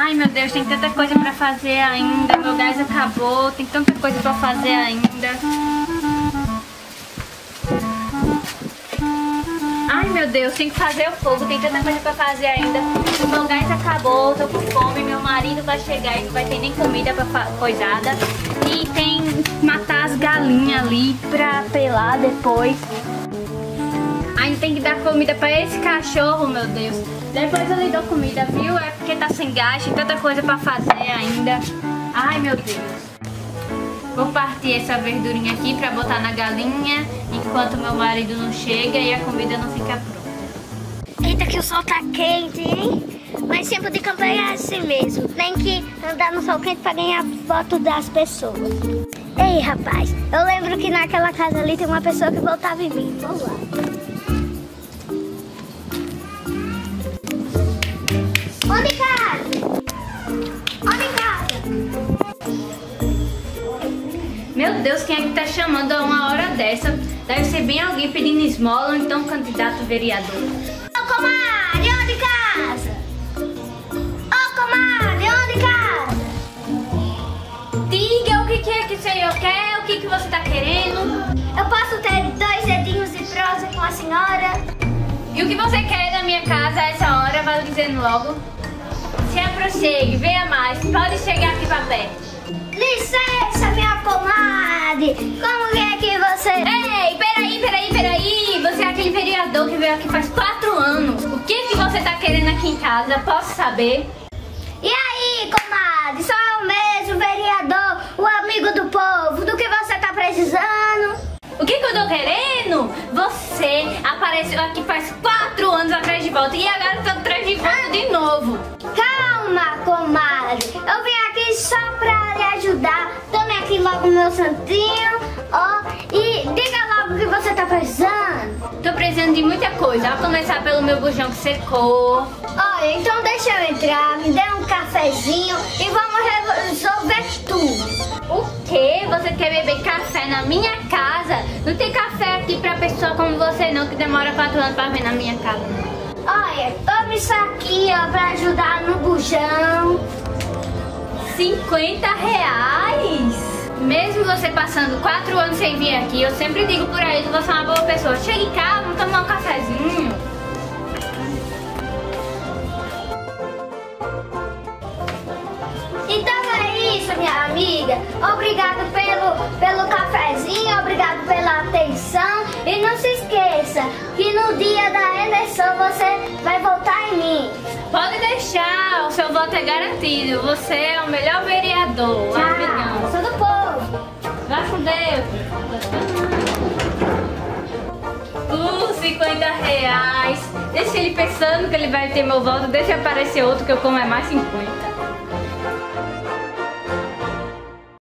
Ai, meu Deus, tem tanta coisa pra fazer ainda. Meu gás acabou, tem tanta coisa pra fazer ainda. Ai, meu Deus, tem que fazer o fogo, tem tanta coisa pra fazer ainda. O meu gás acabou, tô com fome, meu marido vai chegar e não vai ter nem comida pra coisada. E tem que matar as galinhas ali pra pelar depois. Ainda tem que dar comida pra esse cachorro, meu Deus. Depois eu lhe dou comida, viu? É porque tá sem gás, tem tanta coisa pra fazer ainda. Ai, meu Deus. Vou partir essa verdurinha aqui pra botar na galinha enquanto meu marido não chega e a comida não fica pronta. Eita, que o sol tá quente, hein? Mas tempo de campanha é assim mesmo. Tem que andar no sol quente pra ganhar voto das pessoas. Ei, rapaz, eu lembro que naquela casa ali tem uma pessoa que votava em mim. Vamos lá. Onde casa? Onde casa? Meu Deus, quem é que tá chamando a uma hora dessa? Deve ser bem alguém pedindo esmola ou então candidato vereador. Ô, comadre, onde casa? Ô, comadre, onde casa? Diga o que é que o senhor quer, o que você tá querendo. Eu posso ter 2 dedinhos de prosa com a senhora? E o que você quer da minha casa a essa hora, vai dizendo logo. Se aproxime, venha mais, pode chegar aqui pra perto. Licença, minha comadre! Como é que você... Ei, peraí! Você é aquele vereador que veio aqui faz 4 anos. O que você tá querendo aqui em casa? Posso saber? E aí, comadre? Sou eu mesmo, vereador, o amigo do povo. Do que você tá precisando? O que eu tô querendo? Você apareceu aqui faz 4 anos atrás de volta e agora eu tô atrás de volta de novo. Calma, comadre. Eu vim aqui só pra lhe ajudar. Tome aqui logo meu santinho, ó, e diga logo o que você tá precisando. Tô precisando de muita coisa. A começar pelo meu bujão que secou. Olha, então deixa eu entrar, me dê um cafezinho e vamos resolver tudo. O quê? Você quer beber café na minha casa? Não tem café aqui pra pessoa como você não, que demora 4 anos pra vir na minha casa. Olha, tome isso aqui, ó, pra ajudar no bujão. 50 reais? Mesmo você passando 4 anos sem vir aqui, eu sempre digo por aí que você é uma boa pessoa. Chega em casa, vamos tomar um cafezinho. Então é isso, minha amiga. Obrigado pelo cafezinho, obrigado pela atenção. E não se esqueça que no dia da eleição você vai votar em mim. Pode deixar, o seu voto é garantido. Você é o melhor vereador. Tchau, sou do povo. Vai com Deus. 50 reais. Deixa ele pensando que ele vai ter meu voto. Deixa aparecer outro que eu como é mais 50.